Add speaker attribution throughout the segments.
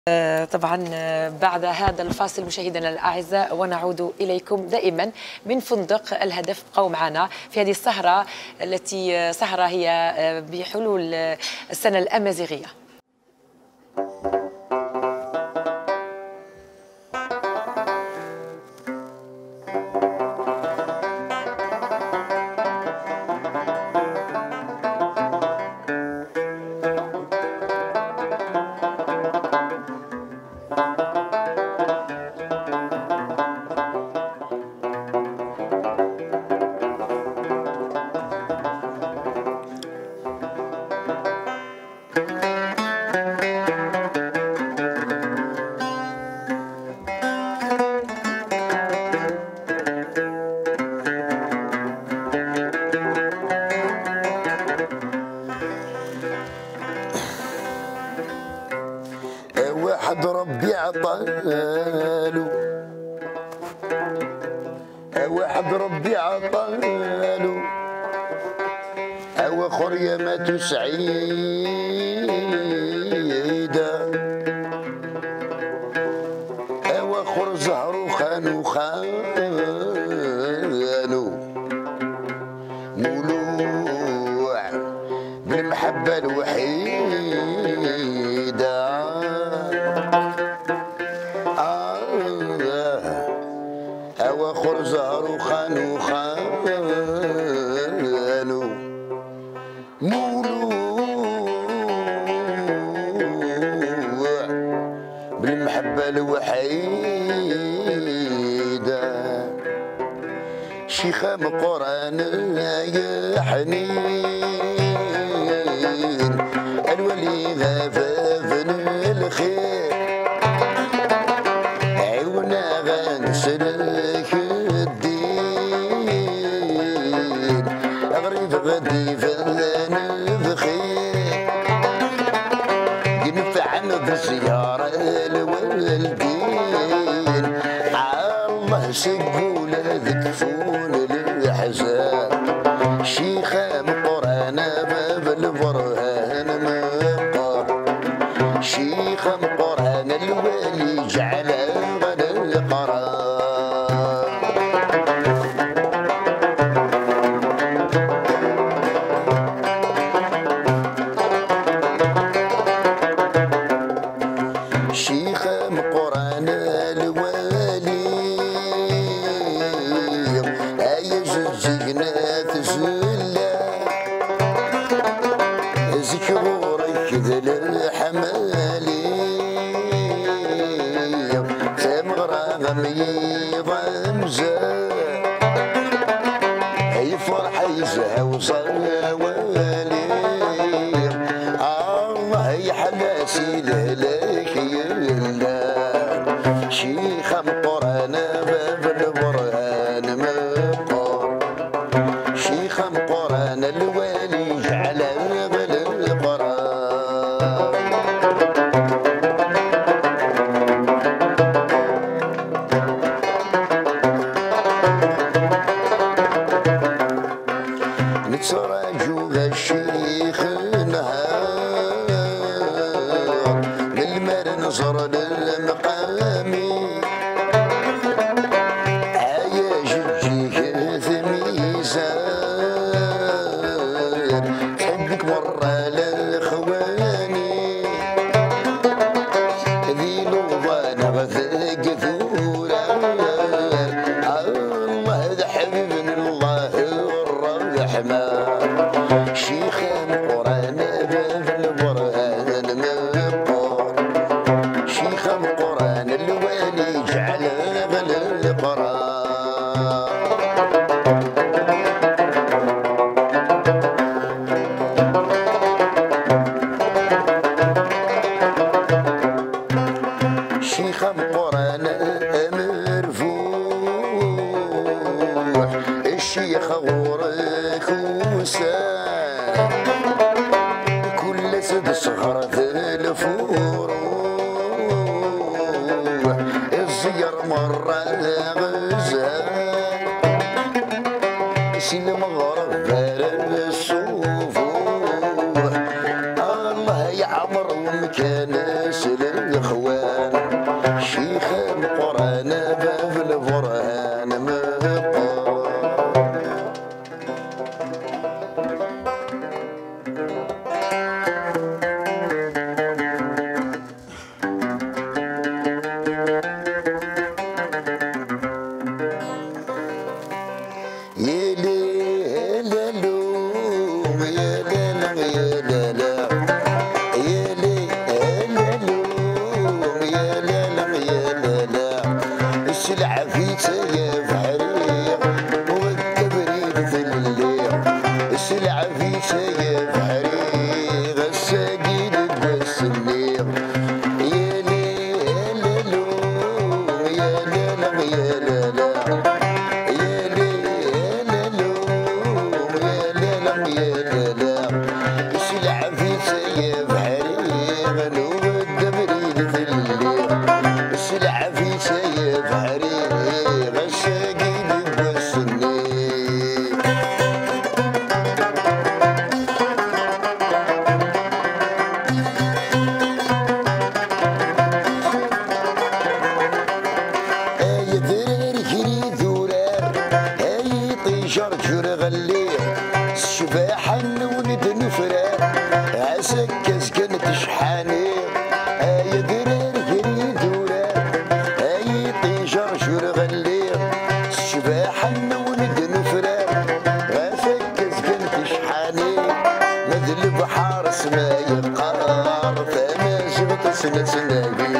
Speaker 1: طبعا بعد هذا الفاصل مشاهدينا الأعزاء ونعود إليكم دائما من فندق الهدف. بقوا معنا في هذه السهرة التي سهرة هي بحلول السنة الأمازيغية.
Speaker 2: واحد ربي عطالو، واحد ربي عطالو، واخر يمات سعيدة، واخر زهرو خانو مولوع بالمحبة الوحيدة. واخر زهرو خانو مولوع بالمحبة الوحيدة. شيخة من قرآن يا حنين، الولي غفافن الخير، عيونا غنسلك الدين، غريب غدي فلان بخير، ينفعنا بزيارة الوالدين، الله سقول ذكفون الأحزان. شيخة من قرآن باب البرهان مقر، شيخة من قرآن الوالي جعل شيخة من قرآن الوالي أي جزينا تسلا، ذكرورك ذا الحمالي تمغرام يضمزا، أي فرحة يزهى وصوالي، الله يحلاسي لك يلا. شيخة من قرآن باب البرهان مقر، شيخة من قرآن الوالي جعل بالقرآن. نتراجو الشيخ نهار من المال نظر للمقامي، عيا جديك ثميزان، تحبك مرة للخواني، ذي لوضان غثق ثورا، الله ذا حبيبنا الله الرحمن. شيخة من قرآن باب البرهان مقر، شيخة من قرآن الوالي جعل بالقرآن. شيخة من قرآن مرفوع، الشيخة غورك وسام، كل سد صغرة الفروع، الزير مرة غزال، سين مغرب الصفوح، الله يعمر ومكان سل الإخوان.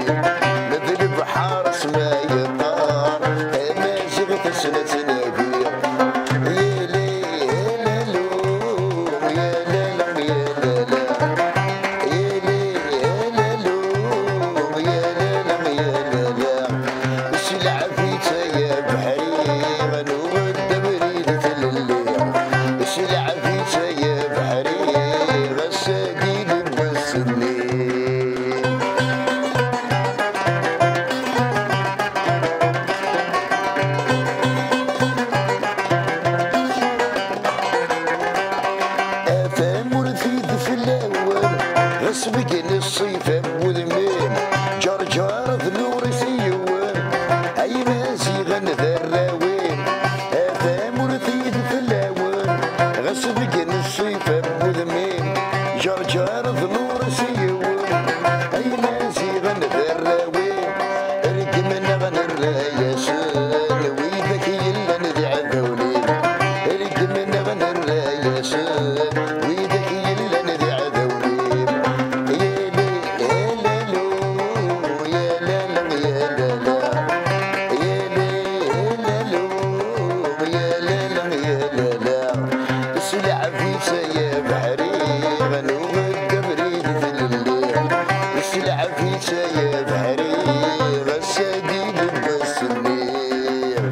Speaker 2: نذل بحار ما يطار ما زغت سنة نبير يا ليلو يا ليلو يا ليلو يا ليلو يا ليلو يا ليلو السلع فيتا يا بحري غنوغ بريدة الليل السلع فيتا يا بحري غساقين بسنين سبقن الصيف وذمين جرجار ذنور سيوان اي مازيغن ذراوين هذا مرثيد في الاوان غسبقن الصيف وذمين جرجار ذنور سيوان اي مازيغن ذراوين رقمنا غن الرايسان ويدك يلا ندي عذولين رقمنا غن الرايسان ويدك يلا ندي عذولين السلع فيتا يا بحري غنوغ الدبريد في الليل السلع فيتا يا بحري غسادين بسنير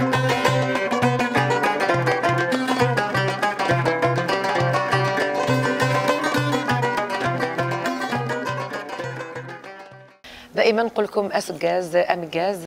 Speaker 1: دائما نقول لكم اسكاز امكاز